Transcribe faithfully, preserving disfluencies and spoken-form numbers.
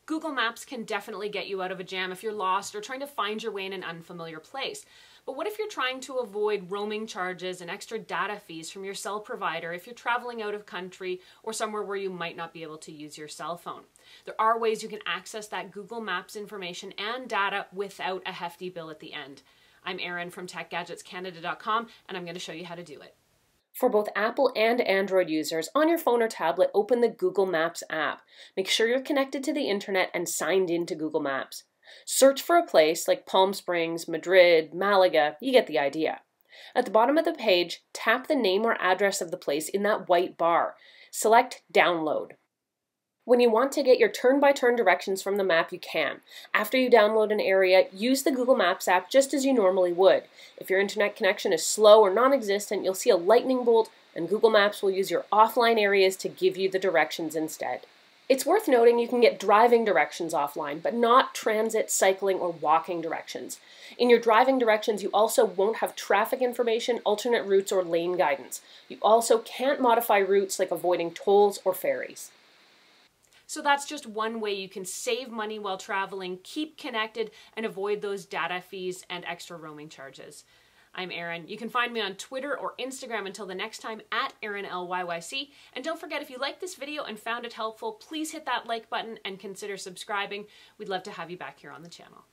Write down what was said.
Google Maps can definitely get you out of a jam if you're lost or trying to find your way in an unfamiliar place. But what if you're trying to avoid roaming charges and extra data fees from your cell provider if you're traveling out of country or somewhere where you might not be able to use your cell phone? There are ways you can access that Google Maps information and data without a hefty bill at the end. I'm Erin from tech gadgets canada dot com, and I'm going to show you how to do it. For both Apple and Android users, on your phone or tablet, open the Google Maps app. Make sure you're connected to the internet and signed into Google Maps. Search for a place like Palm Springs, Madrid, Malaga, you get the idea. At the bottom of the page, tap the name or address of the place in that white bar. Select Download. When you want to get your turn-by-turn directions from the map, you can. After you download an area, use the Google Maps app just as you normally would. If your internet connection is slow or non-existent, you'll see a lightning bolt, and Google Maps will use your offline areas to give you the directions instead. It's worth noting you can get driving directions offline, but not transit, cycling, or walking directions. In your driving directions, you also won't have traffic information, alternate routes, or lane guidance. You also can't modify routes like avoiding tolls or ferries. So that's just one way you can save money while traveling, keep connected, and avoid those data fees and extra roaming charges. I'm Erin. You can find me on Twitter or Instagram until the next time at Erin L Y Y C. And don't forget, if you liked this video and found it helpful, please hit that like button and consider subscribing. We'd love to have you back here on the channel.